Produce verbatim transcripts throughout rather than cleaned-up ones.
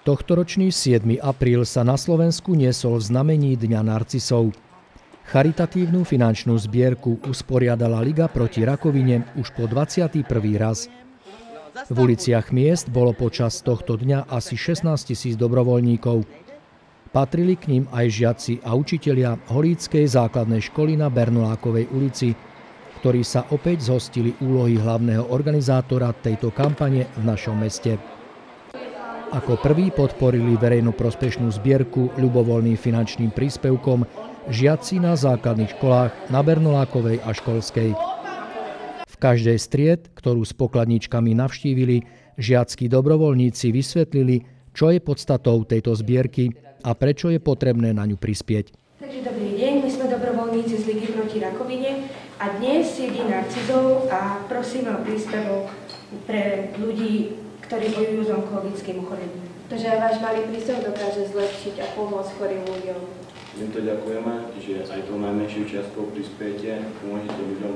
Tohtoročný siedmy apríl sa na Slovensku niesol v znamení Dňa narcisov. Charitatívnu finančnú zbierku usporiadala Liga proti rakovine už po dvadsiaty prvý raz. V uliciach miest bolo počas tohto dňa asi šestnásť tisíc dobrovoľníkov. Patrili k ním aj žiaci a učitelia Holíckej základnej školy na Bernolákovej ulici, ktorí sa opäť zhostili úlohy hlavného organizátora tejto kampane v našom meste. Ako prvý podporili verejnoprospešnú zbierku ľubovoľným finančným príspevkom žiaci na základných školách na Bernolákovej a Školskej. V každej z tried, ktorú s pokladničkami navštívili, žiackí dobrovoľníci vysvetlili, čo je podstatou tejto zbierky a prečo je potrebné na ňu prispieť. Takže dobrý deň, my sme dobrovoľníci z Ligy proti rakovine a dnes je Deň narcizov a prosím o príspevok pre ľudí, ktorí bojujú s onkologickým ochorením. Takže váš malý príspevok dokáže zlepšiť a pomôcť chorým ľuďom. Týmto ďakujeme, že aj tou najmenšou čiastkou prispiete, pomôžete ľuďom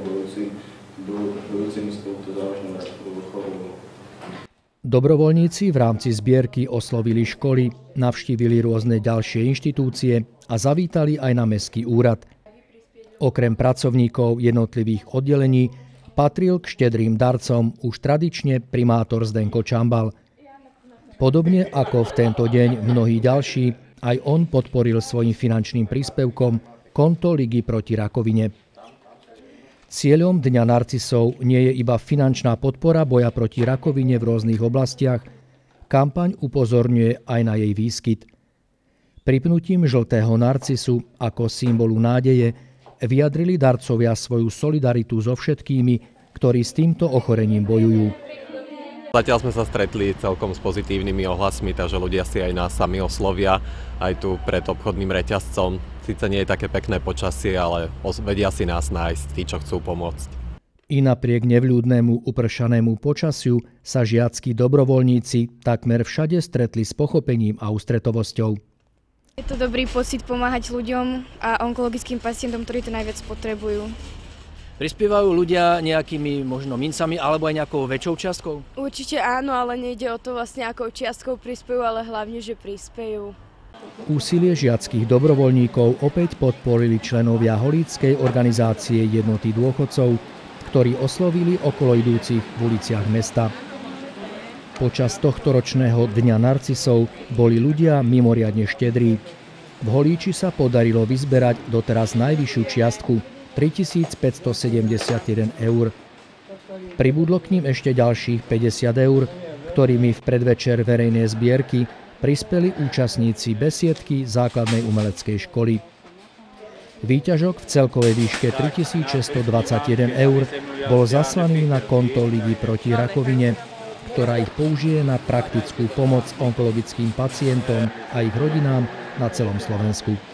bojúcim s touto závažnou rakovou chorobou. Dobrovoľníci v rámci zbierky oslovili školy, navštívili rôzne ďalšie inštitúcie a zavítali aj na mestský úrad. Okrem pracovníkov jednotlivých oddelení patril k štedrým darcom už tradične primátor Zdenko Čambal. Podobne ako v tento deň mnohí ďalší, aj on podporil svojim finančným príspevkom konto Ligy proti rakovine. Cieľom Dňa narcisov nie je iba finančná podpora boja proti rakovine v rôznych oblastiach, kampaň upozorňuje aj na jej výskyt. Pripnutím žltého narcisu ako symbolu nádeje vyjadrili darcovia svoju solidaritu so všetkými, ktorí s týmto ochorením bojujú. Zatiaľ sme sa stretli celkom s pozitívnymi ohlasmi, takže ľudia si aj nás sami oslovia, aj tu pred obchodným reťazcom. Sice nie je také pekné počasie, ale vedia si nás nájsť, tí, čo chcú pomôcť. I napriek nevľúdnemu upršanému počasiu sa žiackí dobrovoľníci takmer všade stretli s pochopením a ústretovosťou. Je to dobrý pocit pomáhať ľuďom a onkologickým pacientom, ktorí to najviac potrebujú. Prispievajú ľudia nejakými možno mincami alebo aj nejakou väčšou čiastkou? Určite áno, ale nejde o to vlastne akou čiastkou prispejú, ale hlavne, že prispejú. Úsilie žiackých dobrovoľníkov opäť podporili členovia Holíckej organizácie Jednoty dôchodcov, ktorí oslovili okolo idúcich v uliciach mesta. Počas tohtoročného Dňa narcisov boli ľudia mimoriadne štedrí. V Holíči sa podarilo vyzberať doteraz najvyššiu čiastku tritisícpäťstosedemdesiatjeden eur. Pribudlo k ním ešte ďalších päťdesiat eur, ktorými v predvečer verejnej zbierky prispeli účastníci besiedky základnej umeleckej školy. Výťažok v celkovej výške tritisícšesťstodvadsaťjeden eur bol zaslaný na konto Ligy proti rakovine, ktorá ich použije na praktickú pomoc onkologickým pacientom a ich rodinám na celom Slovensku.